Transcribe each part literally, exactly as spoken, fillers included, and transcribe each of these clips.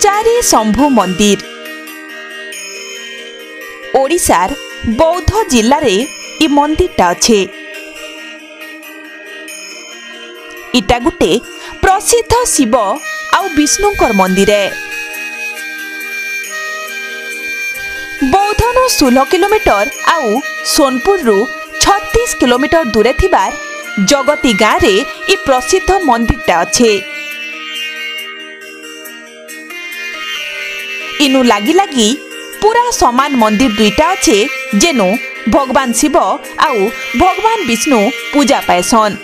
चारि शंभु मंदिर। ओडिशार बौद्ध जिल्ला रे इ मंदिरटा अच्छे। इटा गुटे प्रसिद्ध शिव आउ विष्णुकर मंदिर है। बौद्धनु सोलह किलोमीटर आउ सोनपुर रु छत्तीस किलोमीटर दूरे थिबार जगती गाँव रे इ प्रसिद्ध मंदिरटा अच्छे। इनु लागी लागी पूरा समान मंदिर दुईटा अच्छे जेनु भगवान शिव आउ भगवान विष्णु पूजा पाएसन।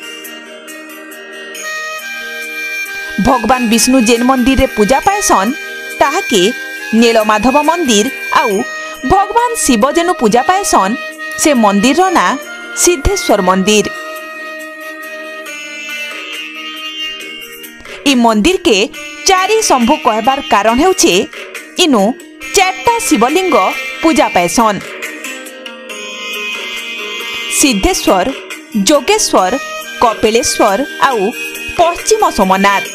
भगवान विष्णु जेन मंदिर रे पूजा पाएसन ताहाके नीलमाधव मंदिर आउ भगवान शिव जेनु पूजा पाएसन से मंदिर रो ना सिद्धेश्वर मंदिर। इ मंदिर के चारि शंभु कहबार कारण हेउचे इनु चारटा शिवलिंग पूजा पाएसन। सिद्धेश्वर, जोगेश्वर, कपिलेश्वर आउ पश्चिम सोमनाथ।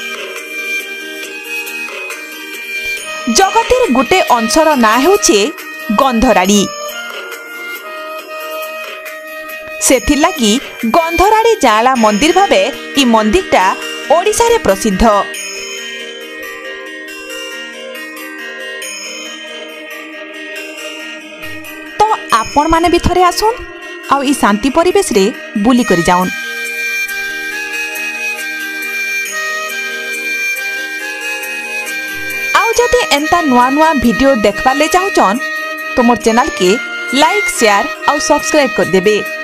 जगतिर गुटे अंशर ना हेउचे गंधराड़ी। सेथिलागी गंधराड़ी जाला मंदिर भावे इ मंदिरटा ओडिशा रे प्रसिद्ध। तो आपण माने भी थरे आसुन आउ इ शांति परिवेश रे बुली करी जाउन। आउ जदि एंता नुआ नुआ वीडियो देखबार ले चाहुचन तो मोर चैनल के लाइक शेयर और सब्सक्राइब कर देबे।